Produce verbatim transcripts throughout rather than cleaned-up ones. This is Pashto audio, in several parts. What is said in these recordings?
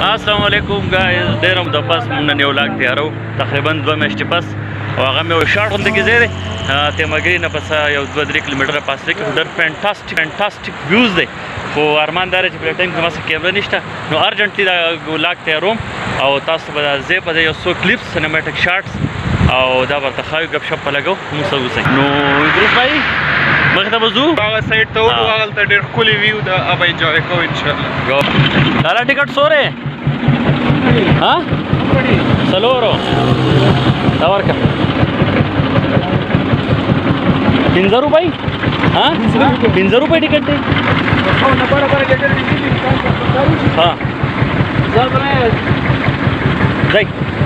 السلام علیکم ګایز، ډېر د پس مونږ نن یو لاګ تیارو تقریبا دوه میاشتې پس، او هغه مې یو شارټ غونډه کې ځای دی تیماګري نه پس یو دوه درې کیلومتره فاصله کې ډېر فینټاسټیک فینټاسټیک ویوز دی. خو ارمان دا دی چې په دې ټایم کې زما سره کیمره نشته، نو ارجنټلی دا لاګ تیاروم او تاسو به دا ځای په ځای یو څو کلیپس سینماټیک شارټس او دا ورته ښایو ګپ شپ په لګو موږ سره اوسئ. نو ادریس بھائی مخې ته به ځو هغه سایډ ته ورو، هغلته ډېر ښکلی ویو ده، هغه به انجوی کوو انشاءالله. لالا ټکټ سوری ها څلورو دا ورکړه پنځه روپۍ ها پنځه روپۍ ټکټ دی ها ځئ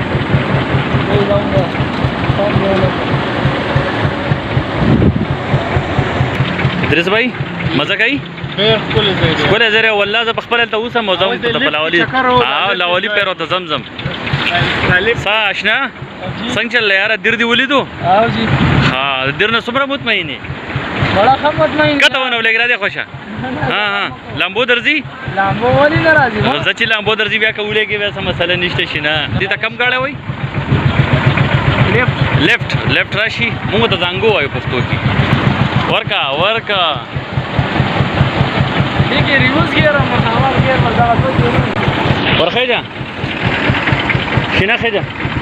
ادریس بھائی مزه کوي؟ ډېر ښکلی ځای دی، ښکلی ځای دی والله. زه په خپله هلته اوسم او زه هم د لاولي لاولي پیر ورته ځم ځم سا اشنا څنګه چل یاره دیر دې ولیدو؟ ها دیر نه څومره مطمئن یې؟ کته ونه ولګېږي را دې خوښه ها ها لامبو درځي؟ لامبو ولې نه راځي؟ زه چې لامبو درځي بیا که ولېږي بیا څه مسله نشته شي نه. دې ته کم ګاډی وایي؟ لیفټ لیفټ راشي، موږ ته زانګو وایو پښتو کې. ورکا ورکا دیکھیے ریوز گیر ہم مساوات گیر مزاوات ورخیجا شینا خیجا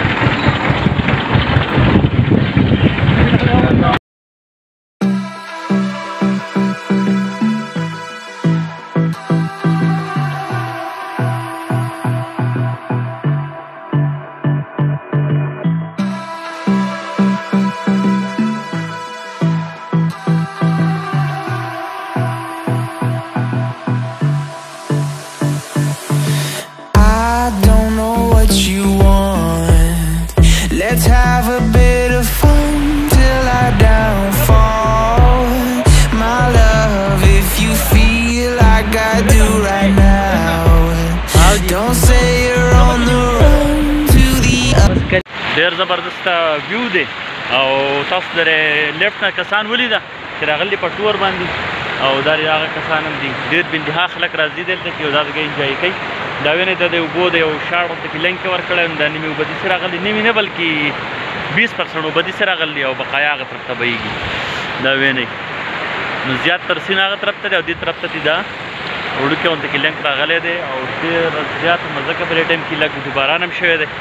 Let's have a bit of fun till I downfall. My love, if you feel like I do right now, don't say you're on the run to the other. ډېر زبردست ویو دی او تاسو د لیفټ نه کسان ولیده چې راغلي په ټور باندې او دا هغه کسان هم دي. ډېر بندها خلک راځي دلته کې او دا ځای انجوای کوي. دا وینئ ته د اوبو د یو شاړ غوندې کې لینک یې ورکړی نو دا نیمې اوبه داسې راغلي، نیمې نه بلکې بیس پرسنټ اوبه داسې راغلي او بقایا هغه طرف ته بهیږي. دا وینئ نو زیات تر سیند هغه طرف ته دی او دې طرف ته دي دا وړوکی غوندې کې لینک راغلی دی او ډېر زیات مزه کوي. په دې ټایم کې لږ باران هم شوی دی.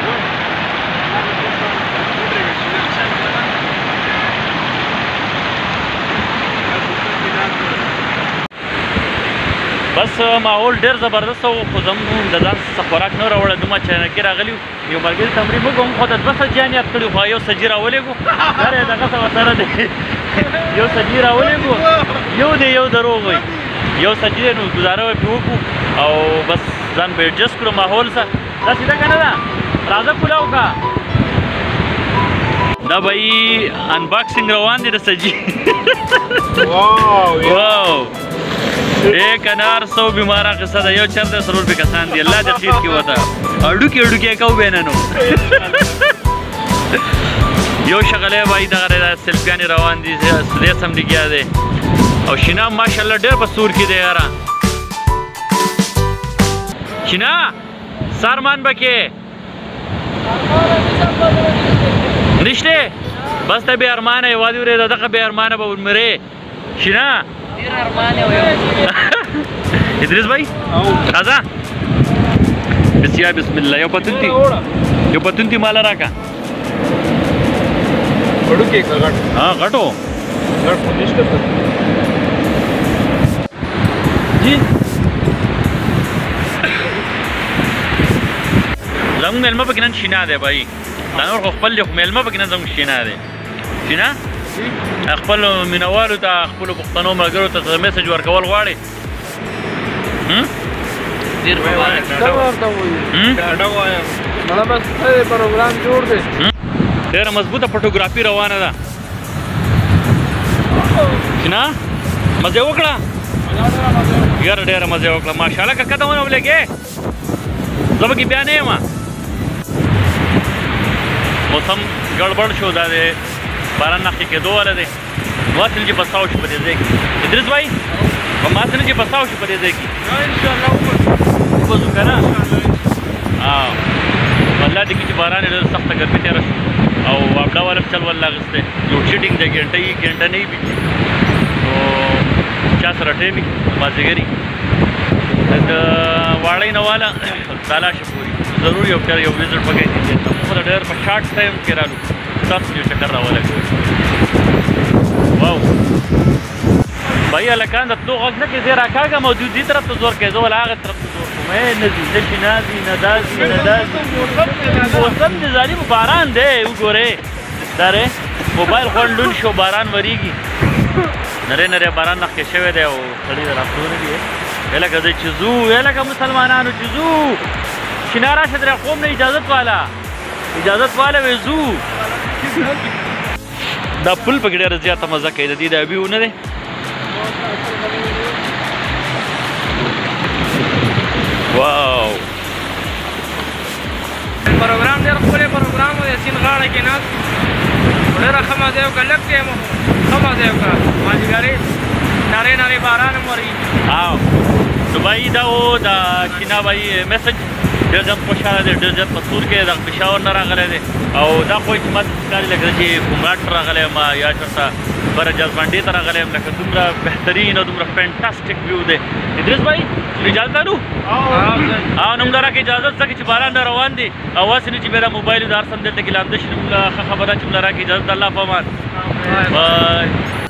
بس ماحول ډېر زبردست و، خو زموږ د ځان څخه خوراک نه راوړی، دومره چاینکي راغلي وو. یو ملګري تمرین وکړو، موږ خو ته دوه سجیان یاد کړي خو یو سجي راولېږو. دا یې دغه څه ورسره دی یو سجي راولېږو، یو دی یو دروغ وایي، یو سجي دی نو ګزاره به پرې وکړو او بس ځان به ایډجسټ کړو ماحول سره. دا سیده که نه ده راځه پوله وکړه. دا به یې انباکسینګ روان دی د سجي واو ایک انار سو بیمارا قصه ده. یو چرته سرور به کسان دی الله د خیر کې وته اډوکی اډوکی کو بیننو یو شغله وای دغه سلفیانی روان دي دې سم لګیا دی او شینا ماشاءالله ډېر په سور کې دی یاره. شینا سارمان بکې نشته بس ته به ارمانه وادي ورې دغه به ارمانه به مرې شینا ادریس بھائی راځه بسیا بسم الله. یو پتونتی یو پتونتی مالا راکا وړوکی که غټ؟ ها غټو غټ خو نشته جی. زموږ میلمه پکې نن شینا دی بھائی، دا نور خو خپل دی، خو میلمه پکې نن زموږ شینا دی. شینا خپل مینوالو ته خپلو پښتنو ملګرو ته څه میسج ورکول غواړې؟ ډېر مبارک څه ورته ووایو؟ ډاډه وایم مړه بس ښه پروګرام جوړ دی، ډېره مضبوطه فوټوګرافي روانه ده. شینا مزه وکړه؟ یاره ډېره مزه وکړه ماشاءالله. که کته ونه ولګې زه پکې بیا نه یم. موسم ګډوډ شو، دا دی باران نقي کېدو والا دی. واصل چې بساو شو په دې ځای کې ادریس بھائی، په ماسنه چې بساو شو په دې ځای کې ان شاء الله وبځو کنه. یاد دي چې باران ډېر سخته ګرمي تېره شو او واپډا والا هم چل ول اخیستی لوډ شیډینګ دی ګنټه یي ګنټه نه یي بي نو چا سره ټایم وي مازدیګري د واړی نه والا تالاشه پورې ضرور یو یو وزټ پکې دي موږ ډېر په شارټ ټایم کې رالو تاسو یو چکر راولګوئ واو بھائی هلکان د تلو غږ نه کې زه راکاږم او دوی دې طرف ته زور کوي زه ول هغې طرف ته زور کوم ای نه ځي نه شي نه ځي نه داسې نه داسې موسم د ظالم باران دی وګورئ دا دی موبایل خوند لوند شو باران ورېږي نری نری باران نښکې شوی دی او سړي د راتلو نه دي ای لکه زه چې ځو ای لکه مسلمانانو چې ځو شنا راشه درې قوم نه اجازت والا اجازت والا وې ځو دا پل پکې ډېره زیاته مزه کوي د دې د ابي ونه دی واو پروګرام ډېر ښکلی پروګرام و د سیند غاړه کې ناست ډېره ښه مزه یې وکړه لږ ټایم ښه مزه یې وکړه مازدیګرې نارې نارې باران هم ورېږي او نو بھائی دا و دا شینا بھائی میسج ډېر زیات خوشحاله دی ډېر زیات په سور کې د پېښور نه راغلی دی او دا خو چې ماته ښکاري لکه چې کومراټ ته راغلی یم یا چېرته بره جذبانډې ته راغلی یم لکه دومره بهترین او دومره فینټاسټک ویو دی ادریس بھائی اجازه لرو او نو موږ راکړه اجازه ځکه چې باران ډېر روان دی او هسې نه چې بیا دا موبایل د هر څه هم دلته کې لامده شي نو موږ ښه خبره چې موږ راکړه اجازه د الله په امان بای